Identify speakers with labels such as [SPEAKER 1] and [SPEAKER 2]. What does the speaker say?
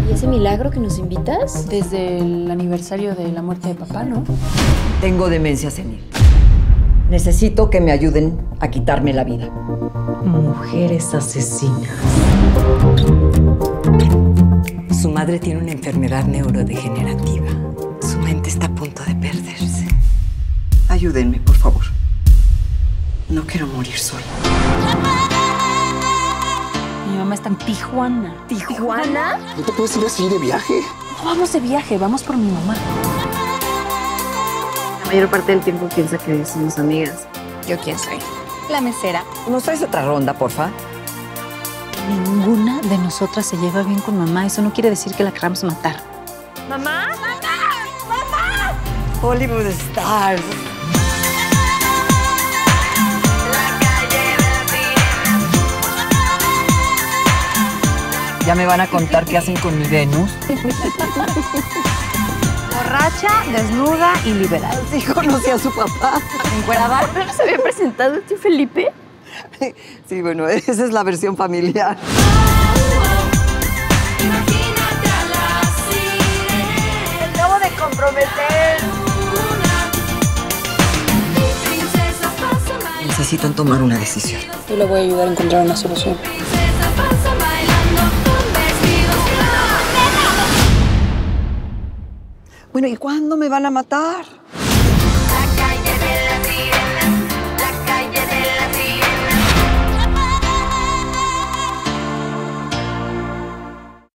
[SPEAKER 1] ¿Y ese milagro que nos invitas?
[SPEAKER 2] Desde el aniversario de la muerte de papá, ¿no?
[SPEAKER 3] Tengo demencia senil. Necesito que me ayuden a quitarme la vida.
[SPEAKER 4] Mujeres asesinas.
[SPEAKER 5] Su madre tiene una enfermedad neurodegenerativa. Su mente está a punto de perderse.
[SPEAKER 6] Ayúdenme, por favor. No quiero morir sola.
[SPEAKER 2] Mi mamá está en Tijuana.
[SPEAKER 1] ¿Tijuana?
[SPEAKER 7] ¿No te puedes ir así de viaje?
[SPEAKER 2] No vamos de viaje, vamos por mi mamá.
[SPEAKER 1] La mayor parte del tiempo piensa que somos amigas.
[SPEAKER 2] ¿Yo quién soy? La mesera.
[SPEAKER 3] ¿Nos traes otra ronda, porfa?
[SPEAKER 2] Ninguna de nosotras se lleva bien con mamá. Eso no quiere decir que la queramos matar.
[SPEAKER 1] ¿Mamá?
[SPEAKER 3] Hollywood Stars. Ya me van a contar qué hacen con mi Venus.
[SPEAKER 2] Borracha, desnuda y liberal.
[SPEAKER 3] Sí, conocí a su papá.
[SPEAKER 2] ¿Encuerada?
[SPEAKER 1] ¿No se había presentado el tío Felipe?
[SPEAKER 3] Sí, bueno, esa es la versión familiar.
[SPEAKER 1] ¡Me acabo de comprometer!
[SPEAKER 6] Necesitan tomar una decisión.
[SPEAKER 2] Yo le voy a ayudar a encontrar una solución.
[SPEAKER 3] Bueno, ¿y cuándo me van a matar?